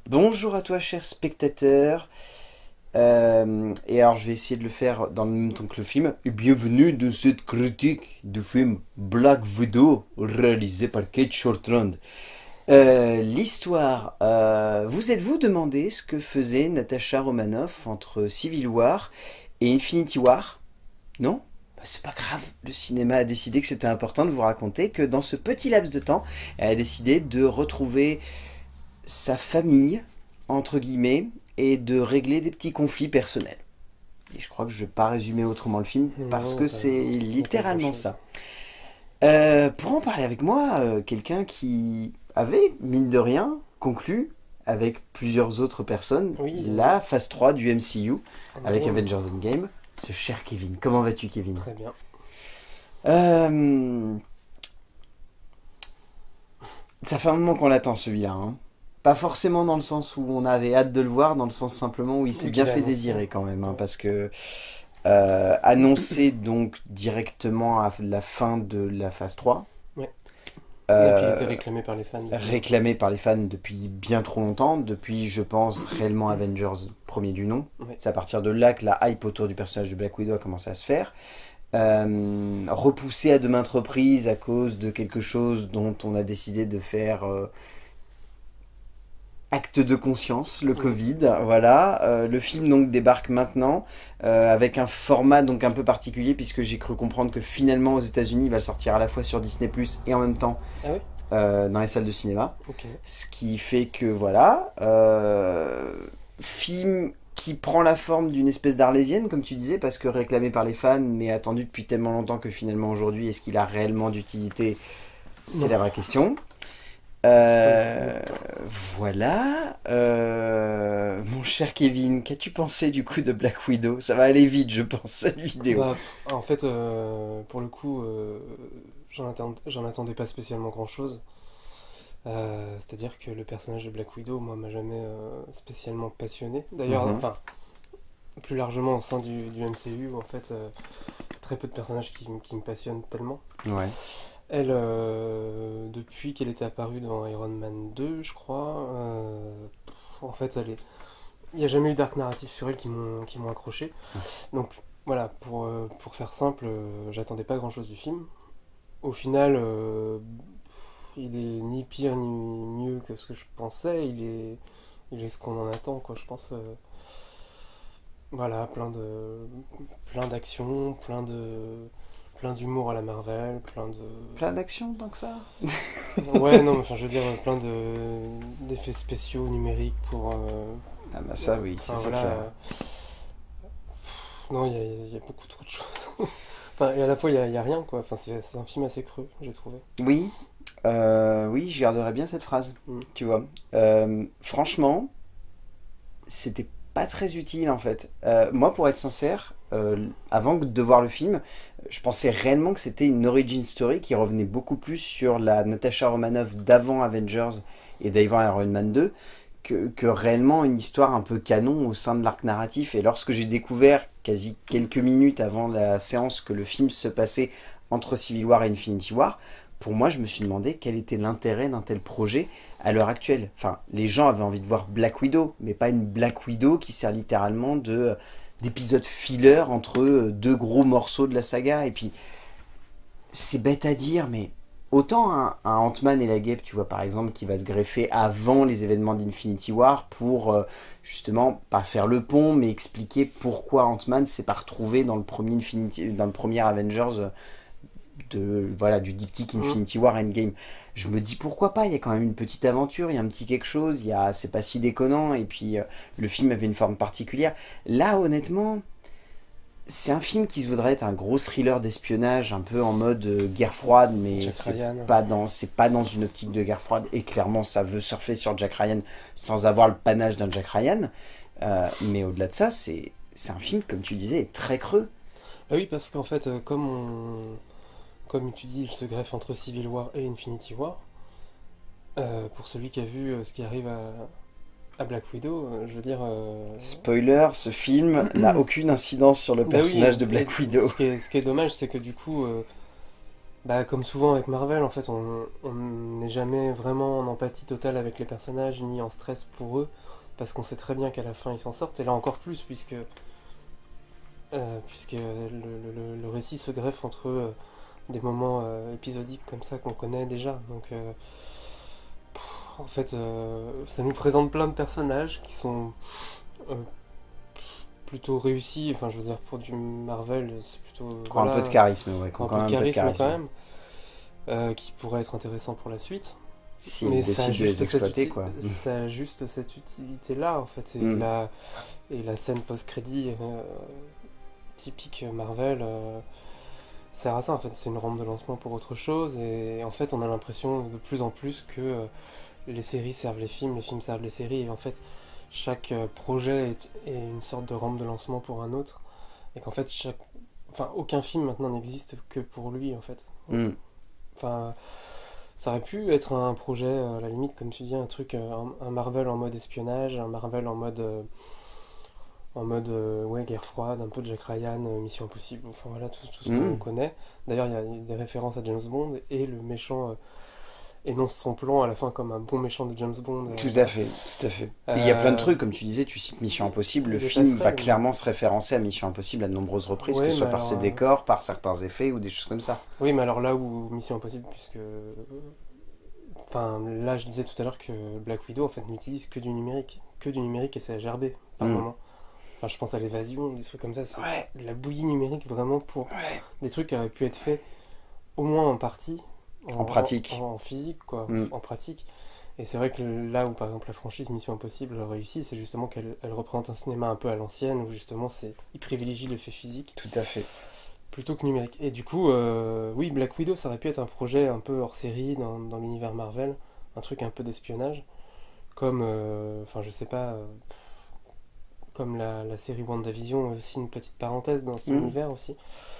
Bonjour à toi, cher spectateur. Et alors, je vais essayer de le faire dans le même temps que le film. Et bienvenue dans cette critique du film Black Widow, réalisé par Kate Shortland. L'histoire. Vous êtes-vous demandé ce que faisait Natasha Romanoff entre Civil War et Infinity War? Non? Bah, c'est pas grave. Le cinéma a décidé que c'était important de vous raconter que dans ce petit laps de temps, elle a décidé de retrouver sa famille, entre guillemets, et de régler des petits conflits personnels. Et je crois que je ne vais pas résumer autrement le film, parce Non, que pas, c'est pas littéralement grand-chose. ça. Pour en parler avec moi, quelqu'un qui avait, mine de rien, conclu avec plusieurs autres personnes Oui, la phase 3 du MCU avec Endgame, Avengers Endgame, ce cher Kevin. Comment vas-tu, Kevin? très bien. euh, Ça fait un moment qu'on l'attend celui-là, hein. Pas forcément dans le sens où on avait hâte de le voir, dans le sens simplement où il s'est Vu bien qu'il a fait annoncé. désirer quand même, hein, Ouais. parce que annoncé donc directement à la fin de la phase 3, Ouais. Et puis il était euh, réclamé par les fans depuis longtemps. réclamé par les fans depuis bien trop longtemps, depuis je pense réellement Avengers premier du nom. Ouais. C'est à partir de là que la hype autour du personnage de Black Widow a commencé à se faire. Repoussé à de maintes reprises à cause de quelque chose dont on a décidé de faire acte de conscience, le Oui. Covid, voilà. Le film donc débarque maintenant avec un format donc un peu particulier puisque j'ai cru comprendre que finalement aux États-Unis il va sortir à la fois sur Disney+ et en même temps Ah oui. dans les salles de cinéma. Ok. Ce qui fait que voilà, film qui prend la forme d'une espèce d'arlésienne comme tu disais parce que réclamé par les fans mais attendu depuis tellement longtemps que finalement aujourd'hui est-ce qu'il a réellement d'utilité? C'est Non. la vraie question. Spoiler. Euh, voilà. Mon cher Kevin, qu'as-tu pensé du coup de Black Widow? Ça va aller vite, je pense, cette vidéo. Bah, en fait, pour le coup, j'en attendais pas spécialement grand-chose. C'est-à-dire que le personnage de Black Widow, moi, m'a jamais spécialement passionné. D'ailleurs, Mhm. enfin, plus largement au sein du MCU, en fait, très peu de personnages qui me passionnent tellement. Ouais. Elle, depuis qu'elle était apparue dans Iron Man 2, je crois, en fait, il n'y a jamais eu d'arc narratif sur elle qui m'ont accroché. Donc voilà, pour faire simple, j'attendais pas grand-chose du film. Au final, il est ni pire ni mieux que ce que je pensais. Il est ce qu'on en attend, quoi. Je pense, voilà, plein d'actions, plein d'humour à la Marvel, plein de, Plein d'action tant que ça. ouais, non, mais enfin, je veux dire, plein d'effets spéciaux numériques pour. Ah bah ça oui, ça Enfin, c'est voilà. clair. Non, il y a beaucoup trop de choses. Enfin, et à la fois, il y a rien, quoi. Enfin, c'est un film assez creux, j'ai trouvé. Oui, oui, je garderai bien cette phrase, Mm. tu vois. Franchement, c'était pas très utile en fait. Moi, pour être sincère, avant de voir le film, je pensais réellement que c'était une origin story qui revenait beaucoup plus sur la Natasha Romanoff d'avant Avengers et d'avant Iron Man 2 que réellement une histoire un peu canon au sein de l'arc narratif. Et lorsque j'ai découvert, quasi quelques minutes avant la séance, que le film se passait entre Civil War et Infinity War, pour moi, je me suis demandé quel était l'intérêt d'un tel projet à l'heure actuelle. Enfin, les gens avaient envie de voir Black Widow, mais pas une Black Widow qui sert littéralement d'épisode filler entre deux gros morceaux de la saga. Et puis, c'est bête à dire, mais autant un Ant-Man et la Guêpe, tu vois, par exemple, qui va se greffer avant les événements d'Infinity War pour justement pas faire le pont, mais expliquer pourquoi Ant-Man s'est pas retrouvé dans le premier dans le premier Avengers voilà, du diptyque Mm. Infinity War Endgame. Je me dis pourquoi pas, il y a quand même une petite aventure, il y a un petit quelque chose, c'est pas si déconnant, et puis le film avait une forme particulière. Là, honnêtement, c'est un film qui se voudrait être un gros thriller d'espionnage, un peu en mode guerre froide, mais Jack Ryan. c'est pas dans une optique de guerre froide, et clairement ça veut surfer sur Jack Ryan sans avoir le panache d'un Jack Ryan. Mais au-delà de ça, c'est un film, comme tu disais, très creux. Ah oui, parce qu'en fait, comme tu dis, il se greffe entre Civil War et Infinity War. Pour celui qui a vu ce qui arrive à Black Widow, je veux dire. Spoiler, ce film n'a aucune incidence sur le Bah oui, personnage de et Black Widow. ce qui est dommage, c'est que du coup, Bah, comme souvent avec Marvel, en fait, on n'est jamais vraiment en empathie totale avec les personnages, ni en stress pour eux, parce qu'on sait très bien qu'à la fin ils s'en sortent, et là encore plus, puisque le récit se greffe entre des moments épisodiques comme ça qu'on connaît déjà. Donc, en fait, ça nous présente plein de personnages qui sont euh, plutôt réussis. Enfin, je veux dire, pour du Marvel, c'est plutôt. Qui ont un peu de Voilà, charisme, ouais, qui ont un quand peu de même un peu de charisme quand charisme. même, qui pourrait être intéressant pour la suite. S'ils Mais ça a décident de les juste exploiter, quoi. ça a juste cette utilité-là, en fait. Mm. Et la scène post-crédit typique Marvel sert à ça, en fait. C'est une rampe de lancement pour autre chose. Et en fait, on a l'impression de plus en plus que les séries servent les films servent les séries. Et en fait, chaque projet est une sorte de rampe de lancement pour un autre. Et qu'en fait, enfin, aucun film maintenant n'existe que pour lui, en fait. Mm. Enfin, ça aurait pu être un projet, à la limite, comme tu dis, un truc, un Marvel en mode espionnage, un Marvel en mode ouais, guerre froide, un peu de Jack Ryan, Mission Impossible, enfin voilà, tout ce qu'on Mm. connaît. D'ailleurs, il y a des références à James Bond, et le méchant énonce son plan à la fin comme un bon méchant de James Bond. Tout à fait, tout à fait. Et il y a plein de Euh, trucs, comme tu disais, tu cites Mission Impossible, le des film va passerelles. clairement se référencer à Mission Impossible à de nombreuses reprises, que Ouais, ce mais soit par alors, ses décors, par certains effets ou des choses comme ça. oui, mais alors là où Mission Impossible, puisque. Enfin, là, je disais tout à l'heure que Black Widow, en fait, n'utilise que du numérique. Que du numérique et c'est gerbé par Mm. moment. Enfin, je pense à l'évasion, des trucs comme ça, c'est Ouais, de la bouillie numérique vraiment pour ouais. des trucs qui auraient pu être faits au moins en partie, En pratique. en physique, quoi, Mm. en pratique. Et c'est vrai que là où par exemple la franchise Mission Impossible réussit, c'est justement qu'elle représente un cinéma un peu à l'ancienne, où justement il privilégie l'effet physique Tout à fait. plutôt que numérique. Et du coup, oui, Black Widow, ça aurait pu être un projet un peu hors série dans l'univers Marvel, un truc un peu d'espionnage, comme, enfin je sais pas, comme la série WandaVision, aussi une petite parenthèse dans cet Mm. univers aussi.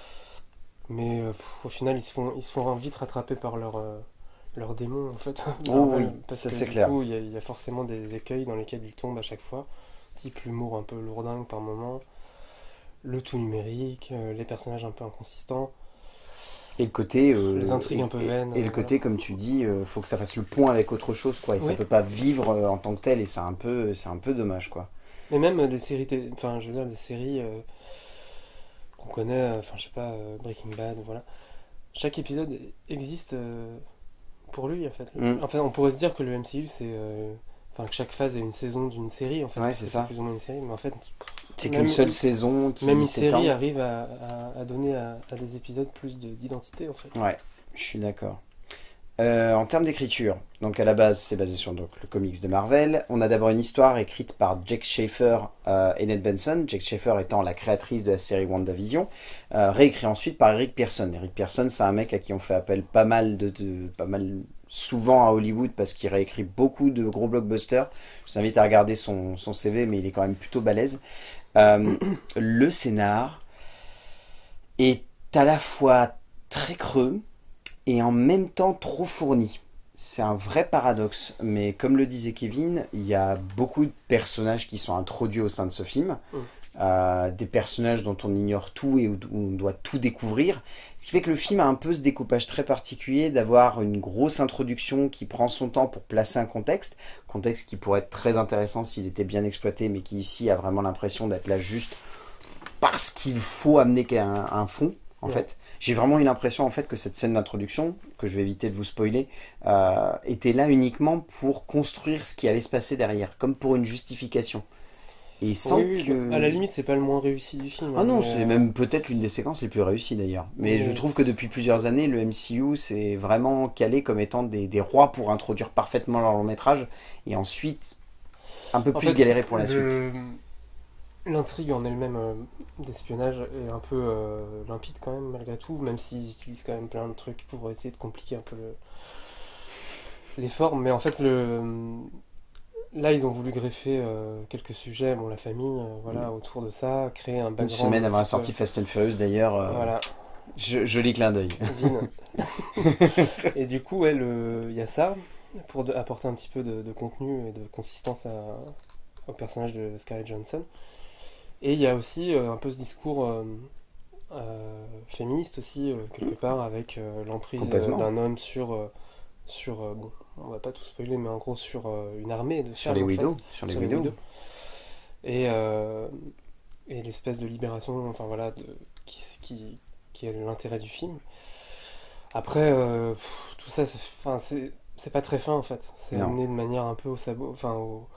Mais au final, ils se font vite rattraper par leurs démons, en fait, Oh Marvel. oui, Parce ça que c'est du clair. coup, il y a forcément des écueils dans lesquels ils tombent à chaque fois. Type l'humour un peu lourdingue par moment, le tout numérique, les personnages un peu inconsistants, Et le côté, les intrigues un peu vaines, et le voilà. côté, comme tu dis, faut que ça fasse le pont avec autre chose, quoi. Et ça Oui, peut pas vivre en tant que tel, et c'est un peu dommage, quoi. mais même des séries, enfin, je veux dire, des séries qu'on connaît, enfin, je sais pas, Breaking Bad, voilà. Chaque épisode existe pour lui, en fait. Mm. Enfin, on pourrait se dire que le MCU, c'est. Enfin, que chaque phase est une saison d'une série, en fait, Ouais, parce c'est que c'est ça. plus ou moins une série, mais en fait, C'est qu'une même, seule saison même qui une série s'étend. arrive à donner à des épisodes plus d'identité, en fait. Ouais, je suis d'accord. En termes d'écriture, donc à la base, c'est basé sur donc, le comics de Marvel. On a d'abord une histoire écrite par Jake Schaefer et Ned Benson. Jake Schaefer étant la créatrice de la série WandaVision, réécrit ensuite par Eric Pearson. Eric Pearson, c'est un mec à qui on fait appel pas mal pas mal souvent à Hollywood parce qu'il réécrit beaucoup de gros blockbusters. Je vous invite à regarder son CV, mais il est quand même plutôt balèze. Le scénar est à la fois très creux et en même temps trop fourni. C'est un vrai paradoxe, mais comme le disait Kevin, il y a beaucoup de personnages qui sont introduits au sein de ce film, Mm. des personnages dont on ignore tout et où on doit tout découvrir, ce qui fait que le film a un peu ce découpage très particulier d'avoir une grosse introduction qui prend son temps pour placer un contexte qui pourrait être très intéressant s'il était bien exploité, mais qui ici a vraiment l'impression d'être là juste parce qu'il faut amener un fond, en Ouais. fait. J'ai vraiment eu l'impression, en fait, que cette scène d'introduction, que je vais éviter de vous spoiler, était là uniquement pour construire ce qui allait se passer derrière, comme pour une justification. Et Oui, sans oui, bah, à la que... limite, c'est pas le moins réussi du film, Ah hein, non, mais, c'est même peut-être l'une des séquences les plus réussies d'ailleurs. Mais je mais trouve que depuis plusieurs années, le MCU s'est vraiment calé comme étant des rois pour introduire parfaitement leur long métrage, et ensuite un peu en plus fait, galérer pour la suite. l'intrigue en elle-même d'espionnage est un peu limpide quand même, malgré tout, même s'ils utilisent quand même plein de trucs pour essayer de compliquer un peu les formes. Mais en fait, là, ils ont voulu greffer quelques sujets, bon, la famille, voilà, autour de ça, créer un Une background semaine un avant la petit peu. sortie Fast and Furious d'ailleurs, Voilà, joli clin d'œil. Vin. Et du coup, ouais, il y a ça, pour apporter un petit peu de contenu et de consistance au personnage de Scarlett Johansson. Et il y a aussi un peu ce discours féministe aussi, quelque part, avec l'emprise Complètement. d'un homme sur bon, on va pas tout spoiler, mais en gros sur une armée de Sur femmes les en fait, Widows. Sur les sur les Widows. widows, et, euh, et l'espèce de libération, enfin voilà, qui est l'intérêt du film. Après, tout ça, enfin, c'est pas très fin en fait, c'est Non. amené de manière un peu au sabot, enfin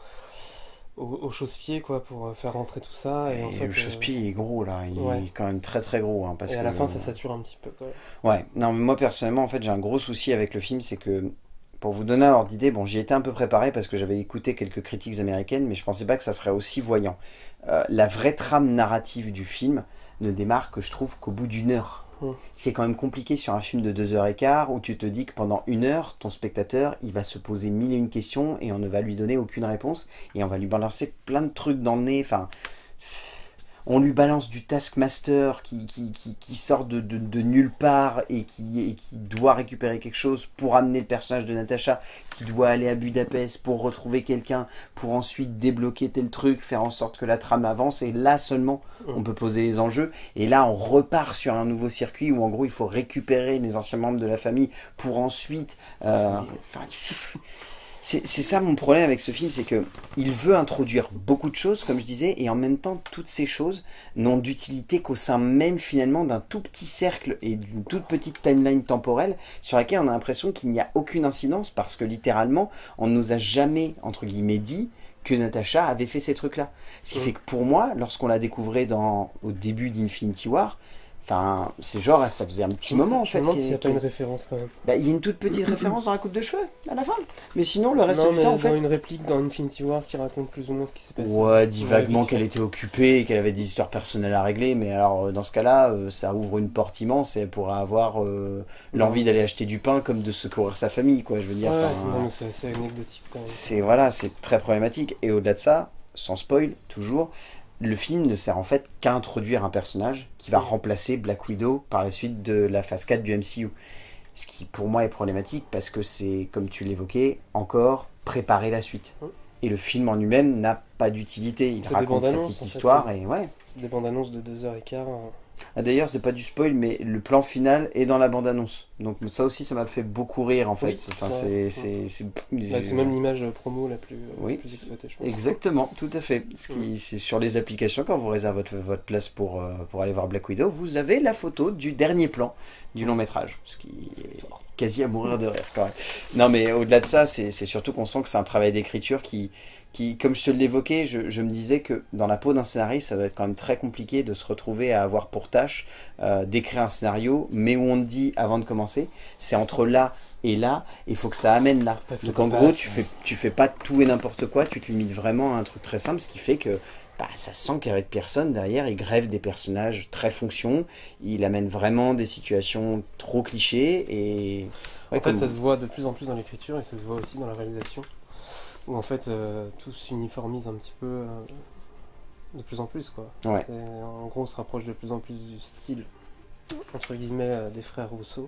au chausse-pied quoi, pour faire rentrer tout ça, et en Et fait, le chausse-pied il est gros là, il ouais, est quand même très très gros hein, parce et à que la fin ça sature un petit peu quoi. ouais, non mais moi personnellement en fait j'ai un gros souci avec le film, c'est que pour vous donner un ordre d'idée, bon j'y étais un peu préparé parce que j'avais écouté quelques critiques américaines, mais je pensais pas que ça serait aussi voyant. La vraie trame narrative du film ne démarre que je trouve qu'au bout d'une heure. Mm. Ce qui est quand même compliqué sur un film de 2h15 où tu te dis que pendant une heure, ton spectateur, il va se poser mille et une questions et on ne va lui donner aucune réponse et on va lui balancer plein de trucs dans le nez. Enfin, on lui balance du Taskmaster qui sort de nulle part et qui doit récupérer quelque chose pour amener le personnage de Natasha, qui doit aller à Budapest pour retrouver quelqu'un, pour ensuite débloquer tel truc, faire en sorte que la trame avance, et là seulement on peut poser les enjeux, et là on repart sur un nouveau circuit où en gros il faut récupérer les anciens membres de la famille pour ensuite... enfin, c'est ça mon problème avec ce film, c'est que il veut introduire beaucoup de choses, comme je disais, et en même temps, toutes ces choses n'ont d'utilité qu'au sein même finalement d'un tout petit cercle et d'une toute petite timeline temporelle sur laquelle on a l'impression qu'il n'y a aucune incidence parce que littéralement, on ne nous a jamais, entre guillemets, dit que Natasha avait fait ces trucs-là. Ce qui fait que pour moi, lorsqu'on l'a découvrait au début d'Infinity War, enfin, c'est genre, ça faisait un petit moment en Je fait. me demande s'il n'y a pas qu'elle- une référence quand même. Bah, il y a une toute petite référence dans la coupe de cheveux à la fin. Mais sinon, le reste Non, du mais temps, en dans fait. une réplique dans Infinity War qui raconte plus ou moins ce qui s'est passé. Ouais, dit Ouais, vaguement vite fait. qu'elle était occupée et qu'elle avait des histoires personnelles à régler, mais alors dans ce cas-là, ça ouvre une porte immense et elle pourrait avoir l'envie d'aller acheter du pain comme de secourir sa famille, quoi. Je veux dire, Ouais, enfin, non, mais c'est assez anecdotique quand même. c'est voilà, c'est très problématique. Et au-delà de ça, sans spoil, toujours, le film ne sert en fait qu'à introduire un personnage qui va remplacer Black Widow par la suite de la phase 4 du MCU. Ce qui pour moi est problématique parce que c'est, comme tu l'évoquais, encore préparer la suite. Mm. Et le film en lui-même n'a pas d'utilité. Il C'est des raconte sa bandes-annonces, petite en fait, histoire et ouais. C'est des bandes annonces de 2h15. Ah, d'ailleurs, c'est pas du spoil, mais le plan final est dans la bande-annonce. Donc ça aussi, ça m'a fait beaucoup rire en fait. Oui, Enfin, ça, c'est même l'image promo Oui, la plus exploitée, je pense. exactement, tout à fait. C'est sur les applications, quand vous réservez votre place pour aller voir Black Widow, vous avez la photo du dernier plan du long métrage. Ce qui est fort. quasi à mourir de rire quand même. Non, mais au-delà de ça, c'est surtout qu'on sent que c'est un travail d'écriture qui, comme je te l'évoquais, je me disais que dans la peau d'un scénariste, ça doit être quand même très compliqué de se retrouver à avoir pour tâche d'écrire un scénario, mais où on te dit avant de commencer, c'est entre là et là, il faut que ça amène là. Pas que ça Donc en dépasse. gros, tu fais pas tout et n'importe quoi, tu te limites vraiment à un truc très simple, ce qui fait que bah, ça sent qu'avec Pearson, derrière, il grève des personnages très fonction, il amène vraiment des situations trop clichés, et... ouais, En fait, ça se voit de plus en plus dans l'écriture et ça se voit aussi dans la réalisation. Où en fait, tout s'uniformise un petit peu de plus en plus, quoi. Ouais. En gros, on se rapproche de plus en plus du style, entre guillemets, des frères Rousseau.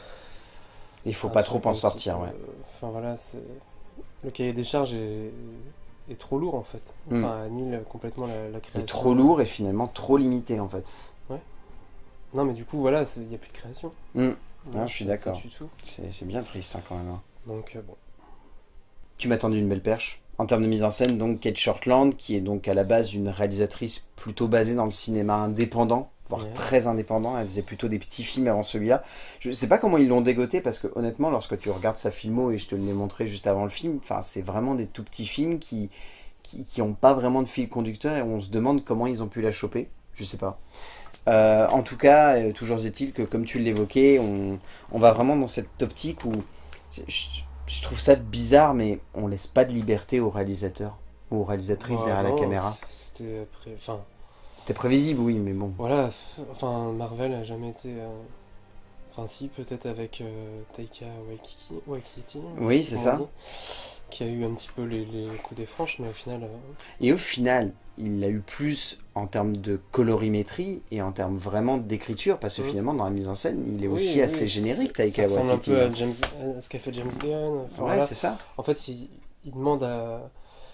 il faut Un pas trop truc en un petit sortir, peu, ouais. Enfin voilà, le cahier des charges est trop lourd en fait. Enfin, annule complètement la création. Et trop lourd et finalement trop limité en fait. Non, mais du coup, voilà, il n'y a plus de création. Ah, je suis Ça d'accord. tue tout. C'est bien triste hein, quand même. Hein. Donc, bon. Tu m'as tendu une belle perche. En termes de mise en scène, donc Kate Shortland, qui est donc à la base une réalisatrice plutôt basée dans le cinéma indépendant, voire Ouais. très indépendant. Elle faisait plutôt des petits films avant celui-là. Je sais pas comment ils l'ont dégoté parce que honnêtement, lorsque tu regardes sa filmo et je te l'ai montré juste avant le film, enfin c'est vraiment des tout petits films qui ont pas vraiment de fil conducteur et on se demande comment ils ont pu la choper. Je sais pas. En tout cas, toujours est-il que comme tu l'évoquais, on va vraiment dans cette optique où je trouve ça bizarre, mais on laisse pas de liberté aux réalisateurs ou aux réalisatrices Ouais, derrière la non, caméra. C'était après. Enfin, C'était prévisible, oui, mais bon. voilà. Enfin, Marvel a jamais été. Enfin, si, peut-être avec Taika Waititi. Oui, je c'est sais pas ça. comment on dit, qui a eu un petit peu les coups des franches, mais au final. Et au final, il l'a eu plus en termes de colorimétrie et en termes vraiment d'écriture, parce que finalement, dans la mise en scène, il est oui, aussi oui, assez générique, ça Taika ressemble un Waititi. peu à ce qu'a fait James Gunn. Enfin, Ouais, voilà. c'est ça. En fait, il demande à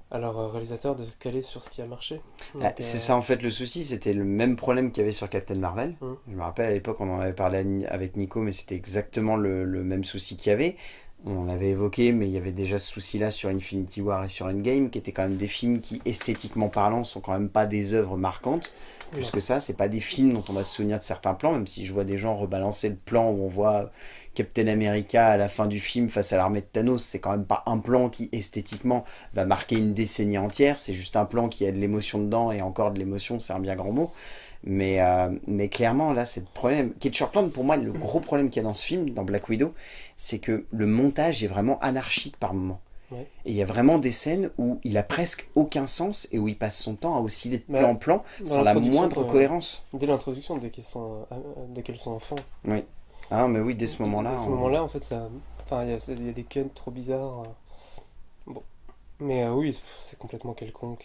Alors, réalisateur de se caler sur ce qui a marché. Ah, Donc, c'est ça en fait le souci, c'était le même problème qu'il y avait sur Captain Marvel. hum, Je me rappelle à l'époque on en avait parlé avec Nico, mais c'était exactement le même souci qu'il y avait. On l'avait évoqué, mais il y avait déjà ce souci-là sur Infinity War et sur Endgame, qui étaient quand même des films qui, esthétiquement parlant, sont quand même pas des œuvres marquantes. Plus non. que ça, c'est pas des films dont on va se souvenir de certains plans, même si je vois des gens rebalancer le plan où on voit Captain America à la fin du film face à l'armée de Thanos. C'est quand même pas un plan qui, esthétiquement, va marquer une décennie entière. C'est juste un plan qui a de l'émotion dedans, et encore de l'émotion, c'est un bien grand mot. Mais clairement, là, c'est le problème. Kate Shortland, pour moi, le gros problème qu'il y a dans ce film, dans Black Widow, c'est que le montage est vraiment anarchique par moments. Ouais. Et il y a vraiment des scènes où il a presque aucun sens et où il passe son temps à osciller de Bah, plan en plan dans sans la l'introduction, moindre cohérence. dès l'introduction, dès qu'elles sont enfants. Oui. Ah, mais oui, dès ce moment-là. Dès ce moment-là, en fait, ça. Enfin, il y a des cuts trop bizarres. Bon. Mais oui, c'est complètement quelconque.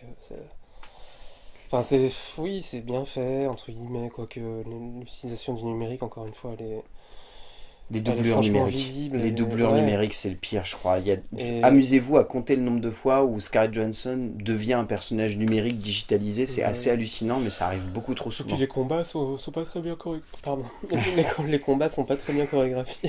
Enfin, oui, c'est bien fait, entre guillemets, quoique l'utilisation du numérique, encore une fois, Les elle est doublures franchement numériques. visible. Les doublures Ouais. numériques, c'est le pire, je crois. Et, Amusez-vous à compter le nombre de fois où Scarlett Johansson devient un personnage numérique digitalisé. C'est assez ouais. hallucinant, mais ça arrive beaucoup trop Et puis souvent. les combats sont pas très bien chorégraphiés. Pardon. Les combats sont pas très bien chorégraphiés.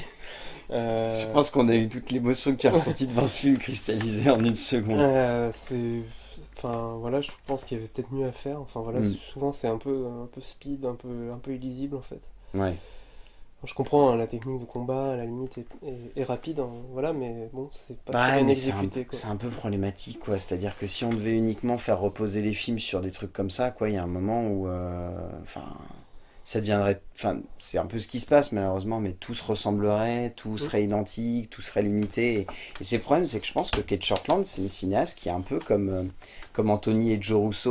Je Euh, pense qu'on a eu toute l'émotion que tu as ressentie devant ce film cristallisée en une seconde. c'est. Enfin voilà, je pense qu'il y avait peut-être mieux à faire. Enfin voilà, Hmm. souvent c'est un peu speed, un peu illisible en fait. Ouais. Je comprends hein, la technique de combat, à la limite est rapide, hein, voilà, mais bon, c'est pas très Ouais, bien mais exécuté quoi. c'est un peu problématique, quoi. C'est-à-dire que si on devait uniquement faire reposer les films sur des trucs comme ça, quoi, il y a un moment où, enfin, ça deviendrait, enfin, c'est un peu ce qui se passe malheureusement, mais tout se ressemblerait, tout Mm. serait identique, tout serait limité. Et c'est le problème, c'est que je pense que Kate Shortland, c'est une cinéaste qui est un peu comme Anthony et Joe Russo,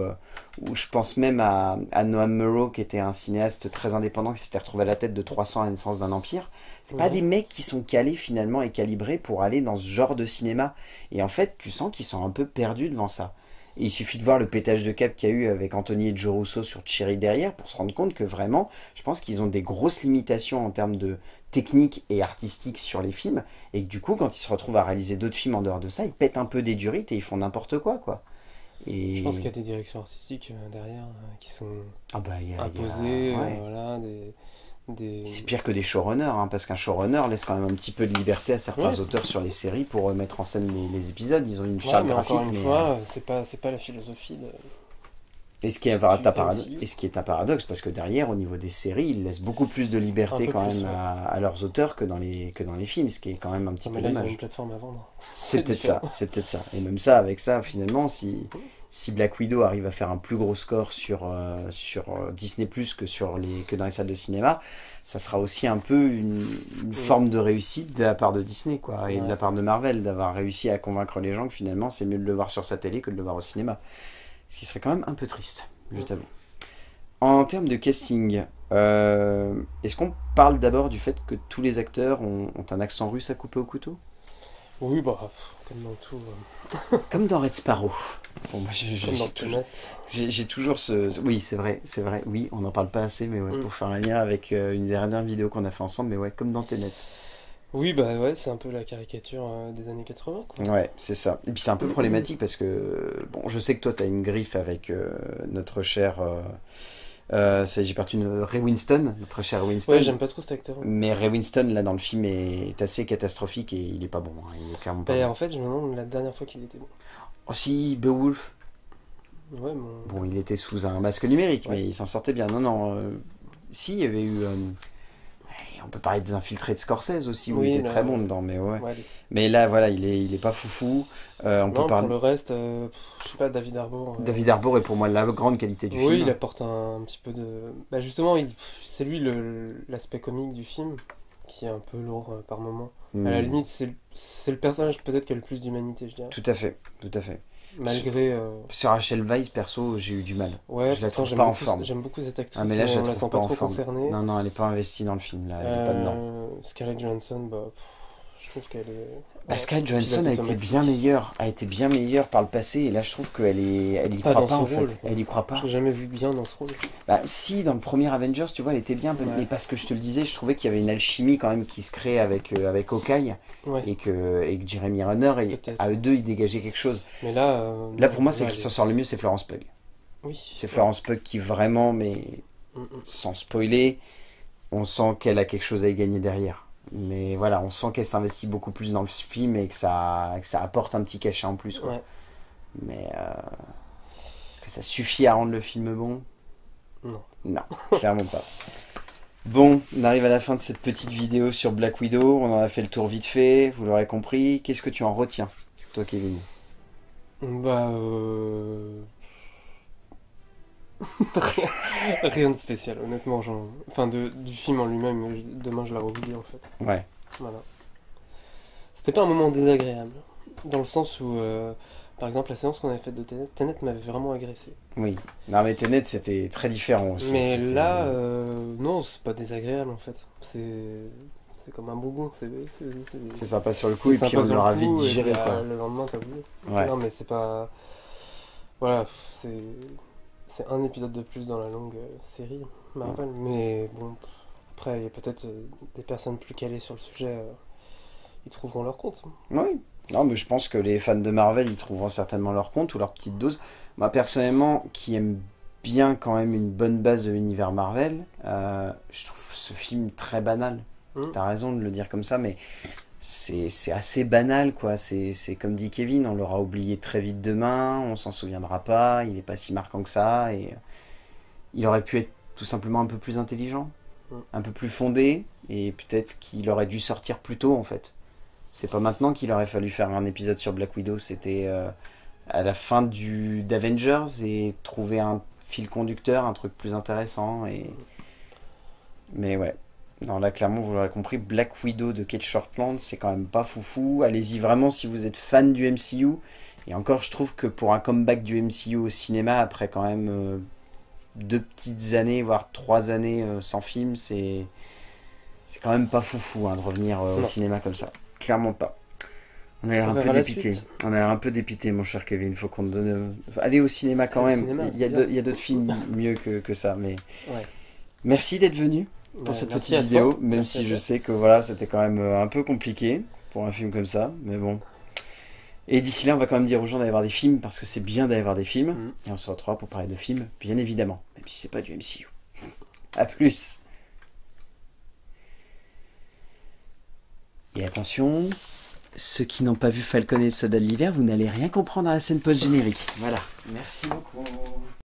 ou je pense même à Noam Murrow, qui était un cinéaste très indépendant, qui s'était retrouvé à la tête de 300 à la naissance d'un empire. C'est pas Ouais. des mecs qui sont calés finalement et calibrés pour aller dans ce genre de cinéma. Et en fait, tu sens qu'ils sont un peu perdus devant ça. Et il suffit de voir le pétage de cap qu'il y a eu avec Anthony et Joe Russo sur Cherry derrière pour se rendre compte que vraiment, je pense qu'ils ont des grosses limitations en termes de technique et artistique sur les films. Et que du coup, quand ils se retrouvent à réaliser d'autres films en dehors de ça, ils pètent un peu des durites et ils font n'importe quoi, quoi. Je pense qu'il y Et. a des directions artistiques derrière qui sont Ah bah, imposées, ouais. voilà, des... C'est pire que des showrunners, hein, parce qu'un showrunner laisse quand même un petit peu de liberté à certains Ouais. auteurs sur les séries pour mettre en scène les épisodes. Ils ont une Ouais, charte mais graphique, encore une mais. fois, c'est pas la philosophie Et ce qui est du MCU. et ce qui est un paradoxe, parce que derrière, au niveau des séries, ils laissent beaucoup plus de Un liberté peu quand plus, même ouais. à leurs auteurs que dans les films, ce qui est quand même un petit Non, peu mais là, ils ont une dommage. plateforme à vendre. C'est C'est peut-être différent. ça, c'est peut-être ça. Et même ça, avec ça, finalement, si Black Widow arrive à faire un plus gros score sur Disney Plus que dans les salles de cinéma, ça sera aussi un peu une Mm. forme de réussite de la part de Disney, quoi, et de la Ouais. part de Marvel, d'avoir réussi à convaincre les gens que finalement c'est mieux de le voir sur sa télé que de le voir au cinéma. Ce qui serait quand même un peu triste, je Mm. t'avoue. En termes de casting, est-ce qu'on parle d'abord du fait que tous les acteurs ont un accent russe à couper au couteau? Oui, bah, comme dans tout, Comme dans Red Sparrow. Bon, moi, comme dans Tenet. j'ai toujours Oui, c'est vrai, oui, on n'en parle pas assez, mais ouais, Mm. pour faire un lien avec une des dernières vidéos qu'on a fait ensemble, mais ouais, comme dans Tenet. Oui, bah ouais, c'est un peu la caricature des années 80, quoi. Ouais, c'est ça. Et puis c'est un peu problématique parce que, bon, je sais que toi, t'as une griffe avec notre cher. J'ai perdu Ray Winston, notre cher Ray Winston. Ouais, j'aime pas trop cet acteur. Mais Ray Winston, là, dans le film, est assez catastrophique et il est pas bon, hein. Il est clairement pas Bah, bon. en fait, je me demande la dernière fois qu'il était bon. Oh si, Beowulf. Ouais, mon... Bon, il était sous un masque numérique, Ouais. mais il s'en sortait bien. Non, non. Si, il y avait eu. On peut parler des Infiltrés de Scorsese aussi, où il Oui, était là, très bon dedans, mais ouais. ouais, allez. Mais là, voilà, il est pas foufou. On peut Non, pour parler. le reste, je sais pas, David Harbour. David Harbour est pour moi la grande qualité du Oui, film. il apporte un petit peu de. Bah, justement, c'est lui l'aspect comique du film, qui est un peu lourd par moment. À la Hmm. limite, c'est le personnage peut-être qui a le plus d'humanité, je dirais. Tout à fait, tout à fait. Malgré. Sur Rachel Weisz, perso, j'ai eu du mal. Ouais, Je la pourtant trouve pas en forme. j'aime beaucoup cette actrice, Ah, mais là, mais je la on la trouve sent pas pas en trop forme. concernée. Non, non, elle est pas investie dans le film, là, elle est pas dedans. Scarlett Johansson, bah, Je trouve qu'elle est... Bah, ouais, Scarlett Johansson pilote a été automatique. bien meilleure, par le passé, et là je trouve qu'elle elle y Pas croit dans pas ce en rôle, fait, quoi. elle y croit Je pas. l'ai jamais vu bien dans ce rôle. Bah si, dans le premier Avengers, tu vois, elle était bien, mais Ouais. parce que je te le disais, je trouvais qu'il y avait une alchimie quand même qui se crée avec Hawkeye, Ouais, et que Jeremy Renner, et peut-être. à eux deux, ils dégageaient quelque chose. Mais là, Là non, pour moi, là, celle qui s'en sort le mieux, c'est Florence Pugh. Oui. C'est Florence Pugh qui vraiment, mais Mm, mm. sans spoiler, on sent qu'elle a quelque chose à y gagner derrière. Mais voilà, on sent qu'elle s'investit beaucoup plus dans le film et que ça apporte un petit cachet en plus, quoi. Ouais. Mais est-ce que ça suffit à rendre le film bon? Non. Non, clairement pas. Bon, on arrive à la fin de cette petite vidéo sur Black Widow. On en a fait le tour vite fait, vous l'aurez compris. Qu'est-ce que tu en retiens, toi, Kevin? Bah, rien, rien de spécial, honnêtement. Enfin, du film en lui-même, demain je la revois en fait. Ouais, Voilà. C'était pas un moment désagréable. Dans le sens où, par exemple, la séance qu'on avait faite de Tenet m'avait vraiment agressé. oui. Non, mais Tenet, c'était très différent aussi. Mais C'était- là, non, c'est pas désagréable en fait. C'est comme un bonbon. C'est sympa sur le coup, et c'est puis on sympa sur le l'aura vite coup, et digéré, puis, quoi. le lendemain, t'as oublié. Ouais. Non, mais c'est pas. Voilà, c'est un épisode de plus dans la longue série Marvel. Mais bon, après, il y a peut-être des personnes plus calées sur le sujet, ils trouveront leur compte. Oui. Non, mais je pense que les fans de Marvel, ils trouveront certainement leur compte ou leur petite dose. Moi, personnellement, qui aime bien quand même une bonne base de l'univers Marvel, je trouve ce film très banal. Hmm. T'as raison de le dire comme ça, mais c'est assez banal, quoi. C'est comme dit Kevin, on l'aura oublié très vite demain, on s'en souviendra pas, il n'est pas si marquant que ça, et il aurait pu être tout simplement un peu plus intelligent, un peu plus fondé, et peut-être qu'il aurait dû sortir plus tôt, en fait. C'est pas maintenant qu'il aurait fallu faire un épisode sur Black Widow, c'était à la fin d'Avengers, et trouver un fil conducteur, un truc plus intéressant, et... Mais ouais. Non, là, clairement, vous l'aurez compris, Black Widow de Kate Shortland, c'est quand même pas foufou. Allez-y vraiment si vous êtes fan du MCU. Et encore, je trouve que pour un comeback du MCU au cinéma, après quand même 2 petites années, voire 3 années sans film, c'est quand même pas foufou de revenir au Non. cinéma comme ça. Clairement pas. On a l'air On un peu verra la dépité. suite. On a l'air un peu dépité, mon cher Kevin. Faut qu'on te donne. Allez au cinéma quand Allez au même. cinéma, Il y a c'est bien. il y a d'autres films mieux que ça. Mais Ouais. merci d'être venu pour Ouais, cette merci petite à vidéo, toi. même Merci si à je toi. sais que voilà, c'était quand même un peu compliqué pour un film comme ça, mais bon. Et d'ici là, on va quand même dire aux gens d'aller voir des films, parce que c'est bien d'aller voir des films, Mhm. et on se retrouvera pour parler de films, bien évidemment, même si c'est pas du MCU. A plus. Et attention, ceux qui n'ont pas vu Falcon et le soldat de l'hiver, vous n'allez rien comprendre à la scène post-générique. Voilà. Merci beaucoup.